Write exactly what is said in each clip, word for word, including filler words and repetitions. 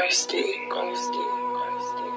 Loski, Loski, Loski.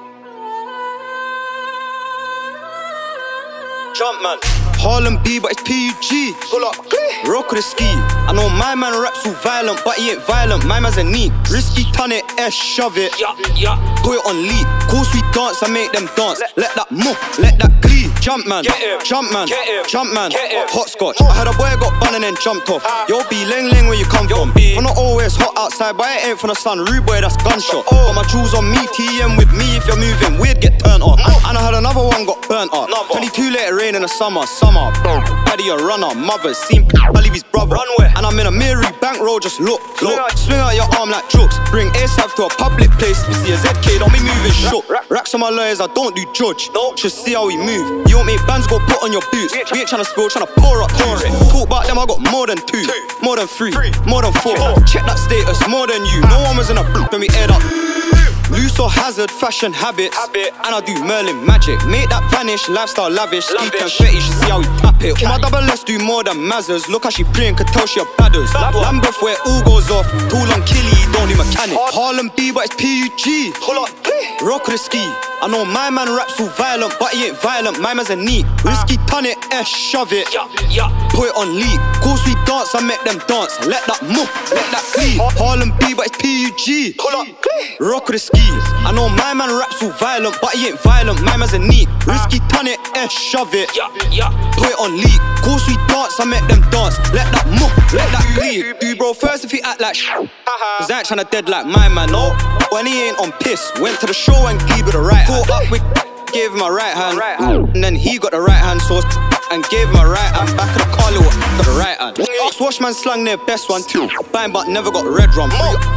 Jumpman, Harlem B, but it's P U G. Pull up, rock with the ski. I know my man raps all violent, but he ain't violent. My man's a neek. Risky, turn it, S, shove it. Yeah, yeah. Put it on lead. Course we dance, I make them dance. Let that move, let that glee. Jumpman, Jumpman, Jumpman. Hot scotch. I had a boy got bun and then jumped off. Yo, be leng leng where you come from. I'm not always hot outside, but it ain't from the sun. Rude boy, that's gunshot. Got my jewels on me, T M with me. If you're moving weird, get turned off. And I had another one got burnt up. twenty-two let it rain in the summer, summer. Daddy a runner, mothers seen I leave his brother. And I'm in a amiri, bankroll, just look, look. Swing out your arm like jooks. Bring ASAP to a public place. We see a Z K, don't be moving shook. Racks on my lawyers, I don't do judge. Just see how we move. You want me bands, go put on your boots. We ain't tryna spill, tryna pour up, pour it. Talk about them, I got more than two, more than three, more than four. Check that status, more than you. No one was in a block when we aired up. Loose or hazard, fashion habits, Habit. And I do Merlin magic. Make that vanish, lifestyle lavish. Ski and fetty, you see how we tap it. All my double S do more than Mazzers. Look how she playing, could tell she a badders. Lambeth where it all goes off. Tool on killy, don't do mechanic. Harlem B, but it's P U G. Rock with the ski. I know my man raps all violent, but he ain't violent. My man's a neek. Risky, turn it, S, shove it. Yeah, yeah. Put it on lead. Course we dance, I make them dance. Let that move, let that glee. Harlem B, but it's P U G. Rock with the ski. I know my man raps all violent, but he ain't violent. My man's a neek. Risky, turn it, S, shove it. Yeah, yeah. Put it on lead. Course we dance, I make them dance. Let that move, let that glee. Do bro first if he act like sh**. Cause I ain't tryna dead like my man, no. When he ain't on piss. Went to the show and glee with the right hand. Caught up with, gave him my right hand. And then he got the right hand sauce and gave him a right hand. Back of the car, little got the right hand. Swash man slang their best one too. Bang but never got red rum.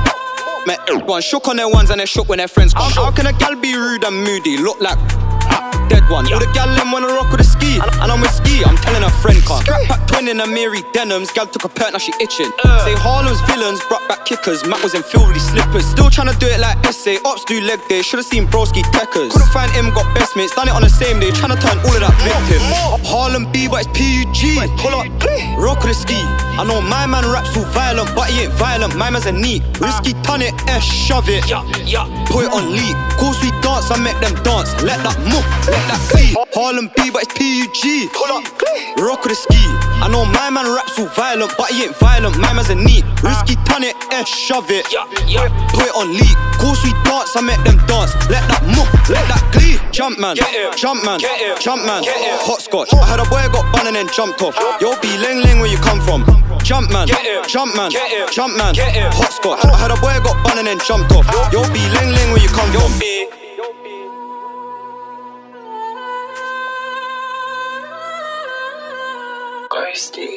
Met everyone shook on their ones and they shook when their friends come. How can a gal be rude and moody? Look like dead one. All the gal them wanna rock with a ski. And I'm with ski, I'm telling a friend can't. Scrap pack twin in amiri denims. Gal took a pert, now she itching. Say Harlem's villains brought back kickers. Matt was in filthy slippers. Still trying to do it like S A. Ops do leg day, should've seen broski techers. Couldn't find him, got best mates. Done it on the same day, trying to turn all of that victim. Harlem B, but it's P U G. Pull up, rock with the ski. I know my man raps all violent, but he ain't violent. My man's a neek. Risky, turn it, S, shove it. Yeah, yeah. Put it on lead. Course we dance, I make them dance. Let that move, let that glee. Harlem B, but it's P U G. Rock with the ski. I know my man raps all violent, but he ain't violent. My man's a neek. Risky, turn it, S, shove it. Yeah, yeah. Put it on lead. Course we dance, I make them dance. Let that move, let that glee. Jumpman, Jumpman, Jumpman. Hot scotch. I had a boy got bun and then jumped off. Yo, be leng leng where you come from. Jumpman, Jumpman, Jumpman. Hot scotch. I had a boy got bun and then jumped off. Yo, be leng leng where you come from. Loski.